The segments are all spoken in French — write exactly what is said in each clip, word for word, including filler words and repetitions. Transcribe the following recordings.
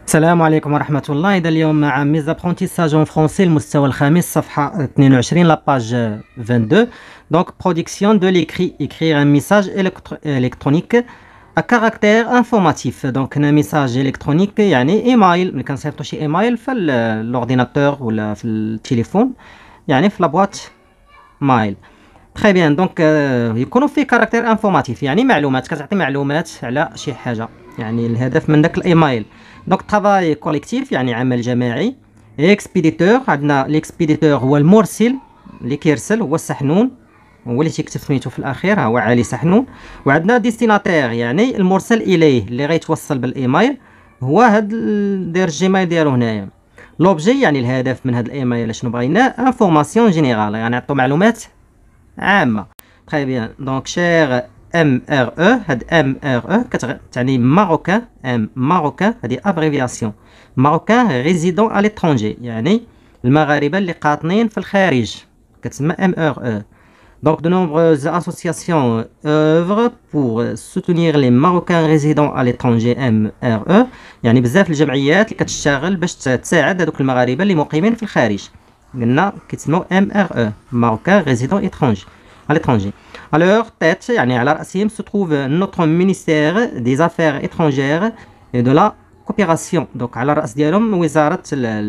السلام عليكم ورحمة الله. إذا اليوم مع ميز ابرونتيساج اون فرونسي المستوى الخامس صفحة اثنين وعشرين لاباج اثنين وعشرين. Donc production de l'écrit, écrire un message électronique à caractère informatif. Donc un message électronique يعني ايميل، ملي كنصيفطو شي ايميل في الاورديناتور ولا في التليفون، يعني في لابواط مايل. تري بيان. دونك يكونوا فيه كاركتير انفورماتيف، يعني معلومات، كتعطي معلومات على شي حاجة، يعني الهدف من داك الايميل. دونك ترافاي كوليكتيف يعني عمل جماعي. اكسبيديتور، عندنا الاكسبيديتور هو المرسل اللي كيرسل، هو السحنون، هو اللي تيكتب سميتو في الاخير، ها هو علي سحنون. وعندنا ديستيناتير يعني المرسل اليه اللي غيتوصل بالايميل، هو هاد داير الجيميل ديالو هنايا. لوبجي يعني الهدف من هاد الايميل شنو بغينا، انفورماسيون جينيرال يعني نعطو معلومات عامه. تري بيان. دونك شير ام ار او، هاد ام ار او كتعني ماروكان، ام ماروكان هادي ابريفياسيون، ماروكان ريزيدون ا ليترونجي يعني المغاربه اللي قاطنين في الخارج، كتسمى ام ار او. Donc de nombreuses associations œuvrent pour soutenir les Marocains résidant à l'étranger M R E، يعني بزاف الجمعيات اللي كتشتغل باش تساعد هذوك المغاربه اللي مقيمين في الخارج، قلنا كيتسموا M R E Marocains résidant étranger à l'étranger. À leur tête يعني على رأسهم se trouve notre ministère des affaires étrangères et de la coopération. donc على الرأس ديالهم وزارة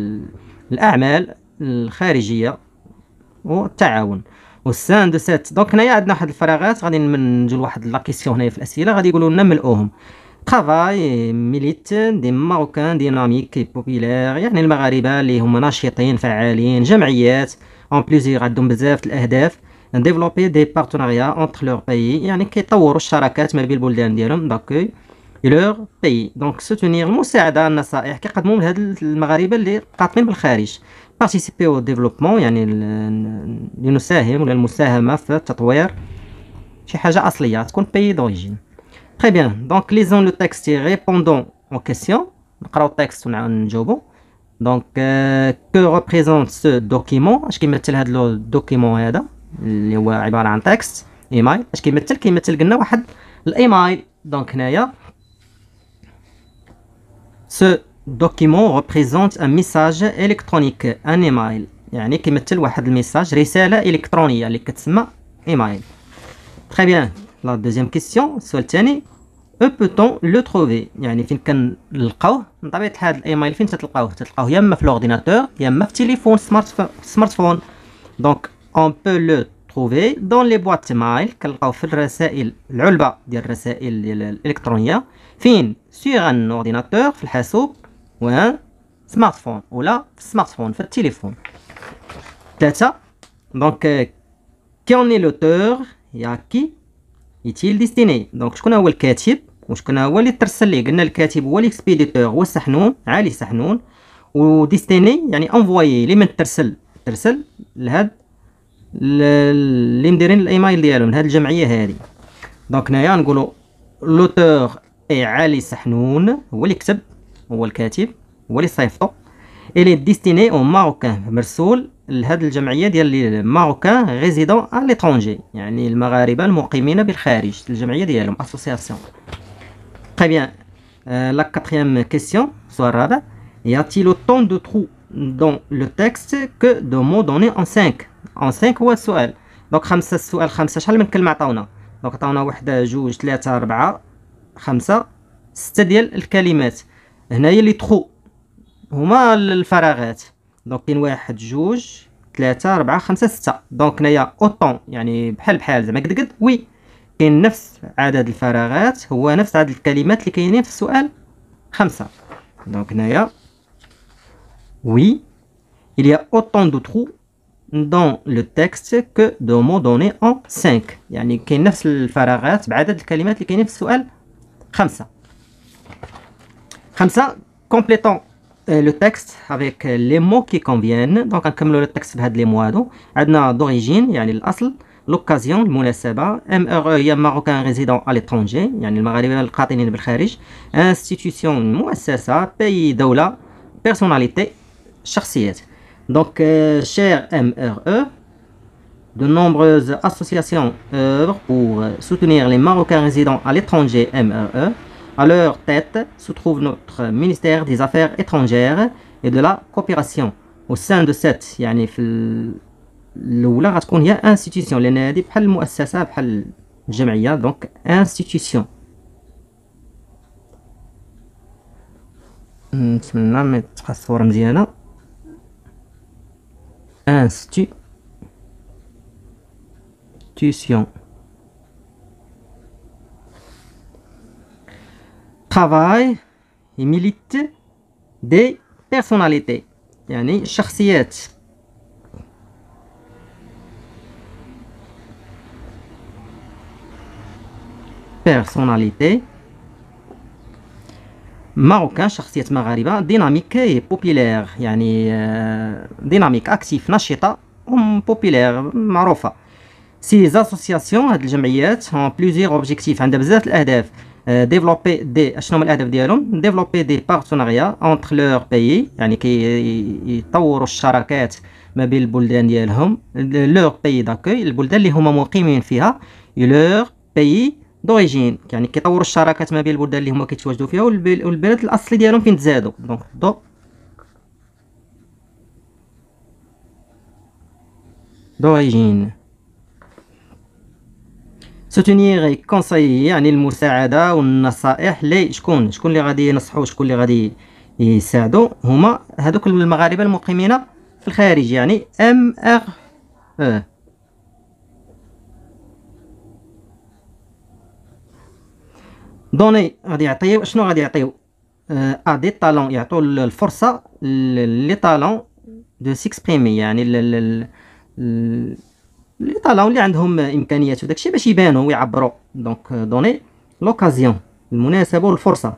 الأعمال الخارجية والتعاون. والسان دو سيت. دونك هنايا عندنا واحد الفراغات، غادي نجيو لواحد لا كيسيون هنايا في الاسئله، غادي يقولوا لنا ملؤوهم. ترافاي ميليت دي ماروكان ديناميك بوبيلير، يعني المغاربه اللي هما ناشطين فعالين، جمعيات اون بليزير عندهم بزاف الاهداف. ديفلوبي دي بارتناريا اونتر لور باي، يعني كيطوروا الشراكات ما بين البلدان ديالهم، داكوي لور باي. دونك سوتونير المساعده، النصائح كيقدموا لهاد المغاربه اللي قاطنين بالخارج. participer au développement يعني لنساهم ولا المساهمة في التطوير شي حاجة أصلية تكون pays d'origine. très bien. donc lisons le texte et répondons aux questions. نقراو التكست ونجاوبو. donc euh, que représente ce document، اش كيمثل هاد لو دوكيمون هذا اللي هو عبارة عن تكست ايميل، اش كيمثل؟ كيمثل قلنا واحد الايميل. دونك هنايا ce document représente un message électronique، un email يعني كيمثل واحد الميساج، رسالة إلكترونية اللي كتسمى email. très bien. la deuxième question، السؤال الثاني، où peut-on le trouver، يعني فين كنلقاوه؟ من طبيعة الحال الايميل فين تتلقاوه؟ تتلقاوه يا اما في الاورديناتور يا اما في تليفون سمارت سمارت فون. donc on peut le trouver dans les boîtes mail، كنلقاوه في الرسائل، العلبة ديال الرسائل ديال الإلكترونية. فين؟ sur un ordinateur في الحاسوب، و سمارت فون ولا في السمارت فون في التليفون. ثلاثة. دونك كيون اي لوتور، يا كي يتيل ديستيني. دونك شكون هو الكاتب وشكون هو اللي ترسل ليه؟ قلنا الكاتب هو الاكسبيديتور، هو السحنون علي سحنون، وديستيني يعني انفويي لمن ترسل، ترسل لهاد اللي مديرين الايميل ديالهم، لهاد الجمعيه هذه. دونك هنايا نقولوا لوتور اي علي سحنون، هو اللي كتب، هو الكاتب، هو اللي صيفطو. الي ديستيني او ماروكان، مرسول لهاد الجمعيه ديال ماروكان ريزيدون ا ليترونجي، يعني المغاربه المقيمين بالخارج، الجمعيه ديالهم اسوسياسيون. تري بيان. لا كاتريام كيسيون، السؤال الرابع، y a-t-il autant de trous dans le texte que de mots donnés en cinq؟ en cinq هو السؤال. دونك خمسه، السؤال خمسه، شحال من كلمه عطاونا؟ دونك عطاونا وحده، جوج، ثلاثه، اربعه، خمسه، سته ديال الكلمات. هنايا لي تخو هما الفراغات. دونك كاين واحد، جوج، ثلاثة، أربعة، خمسة، ستة. دونك هنايا اوطون يعني بحال بحال زعما قد قد، وي كاين نفس عدد الفراغات، هو نفس عدد الكلمات اللي كاينين في السؤال خمسة. دونك هنايا وي il y a autant de trous dans le texte que de mots donnés en cinq، يعني كاين نفس الفراغات بعدد الكلمات اللي كاينين في السؤال خمسة. خمسة. complétons le texte avec les mots qui conviennent. donc نكملوا التكست بهاد لي مو هادو. عندنا d'origine يعني الاصل، l'occasion المناسبه، ام ار هي ماروكان ريزيدون ا ليترونجي يعني المغاربه القاطنين بالخارج، institution مؤسسه، pays دوله، personnalité شخصيات. donc cher M R E، de nombreuses associations œuvrent pour soutenir les Marocains résidant à l'étranger M R E. À leur tête se trouve notre ministère des Affaires étrangères et de la coopération. Au sein de cette يعني في الأولى غتكون هي institution لأن هذه بحال المؤسسة بحال الجمعية دونك institution. نتمنى ما تبقى الصورة مزيانة. institution. travail et milite des personnalités يعني شخصيات. personnalité ماروكان شخصية مغاربة ديناميك et populaire يعني ديناميك اكتيف نشطة وبوبيلير معروفة. Ces associations هاد الجمعيات ont plusieurs objectifs عندها بزاف الأهداف. développer des شنو هما الأهداف ديالهم développer des partenariats entre leurs pays يعني كي يطوروا الشراكات ما بين البلدان ديالهم leur pays d'accueil البلدان اللي هما مقيمين فيها leur pays d'origine يعني كيطوروا الشراكات ما بين البلدان اللي هما كيتواجدوا فيها والبلد الأصلي ديالهم فين تزادوا دونك دو d'origine. soutenir et conseiller يعني المساعدة والنصائح لي شكون شكون اللي غادي ينصحوا شكون اللي غادي يساعدوا هما هذوك المغاربة المقيمين في الخارج يعني ام ار او. دوني غادي يعطيو شنو غادي يعطيو ا دي طالون يعطوا الفرصة لي طالون دو سيكسبريمي يعني لي طالون اللي عندهم امكانيات وداكشي باش يبانوا ويعبروا دونك دوني لوكازيون المناسبه والفرصه.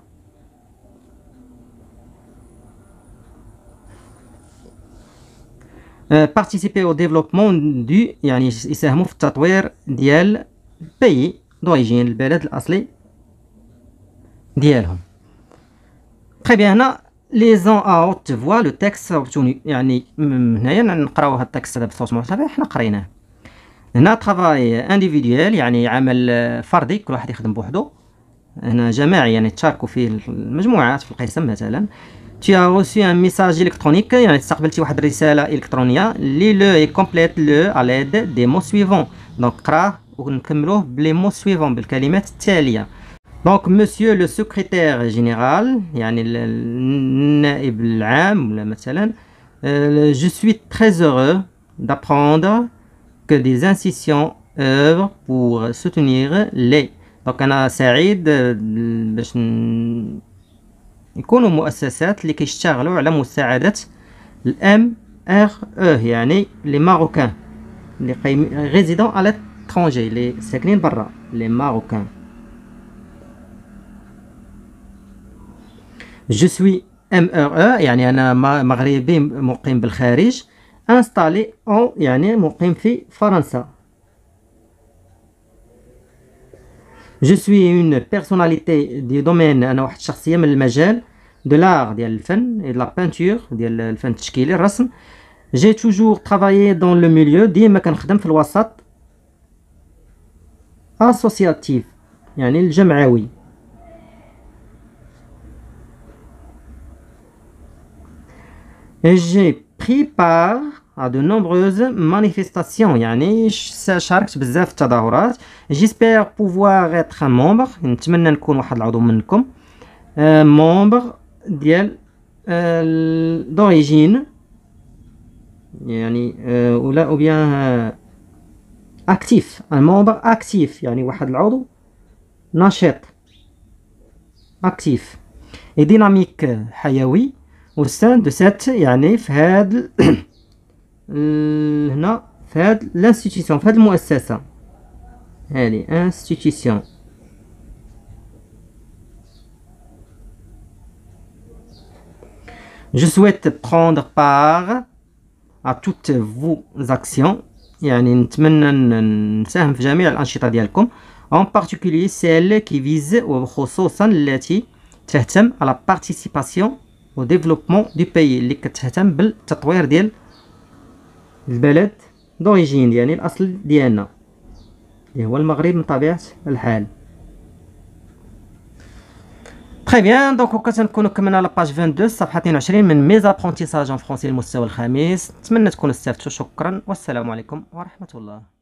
participer au développement du يعني يساهموا في التطوير ديال البي دوريجين البلد الاصلي ديالهم. très bien. هنا ليزون ا هوت فوا لو تكست اوبتوني يعني هنايا نقراو هاد التكست هذا بصوت مرتفع حنا قريناه. هنا ترافاي انديفيديوال يعني عمل فردي كل واحد يخدم بوحدو. هنا جماعي يعني تشاركوا فيه المجموعات في القسم مثلا. tu as reçu un message électronique يعني استقبلتي واحد الرساله الكترونيه لي لو اي كومبليت لو على يد دي مو سويفون دونك قراه ونكملوه بلي مو سويفون بالكلمات التاليه. دونك مسيو لو سكرتير جينيرال يعني النائب العام ولا مثلا je suis très heureux d'apprendre que des institutions œuvrent pour soutenir les. دونك انا سعيد باش يكونوا مؤسسات اللي كيشتغلوا على مساعدة الام ار او يعني لي ماروكان اللي قايمين ريزيدون على ترونجي اللي ساكنين برا لي ماروكان. جو سوي ام ار او يعني انا مغربي مقيم بالخارج. انستالي او يعني مقيم في فرنسا. Je suis une personnalité du domaine أنا واحد الشخصية من المجال de l'art ديال الفن et de la peinture ديال الفن التشكيلي الرسم. J'ai toujours travaillé dans le milieu ديما كنخدم في الوسط associatif يعني الجمعوي. Et j'ai pris part à de nombreuses manifestations يعني شاركت بزاف في التظاهرات. j'espère pouvoir être un membre نتمنى نكون واحد العضو منكم membre ديال d'origine يعني ولا او بيان اكتيف un membre actif يعني واحد العضو نشيط اكتيف et dynamique حيوي au sein de cette يعني في هاد هنا في هاد l'institution في هاد المؤسسة هذه institution. Je souhaite prendre part à toutes vos actions يعني نتمنى نساهم في جميع الأنشطة ديالكم en particulier celles qui visent وخصوصا التي تهتم على participation au développement du pays اللي كتهتم بالتطوير ديال البلد دوريجين يعني الأصل ديالنا اللي هو المغرب من طبيعة الحال. تري بيان. دونك هكا تنكونوا كملنا لاباج اثنين وعشرين الصفحه اثنين وعشرين من ميز ابرونتيساج اون فرونسي المستوى الخامس. نتمنى تكونوا استفدتوا. شكرا والسلام عليكم ورحمه الله.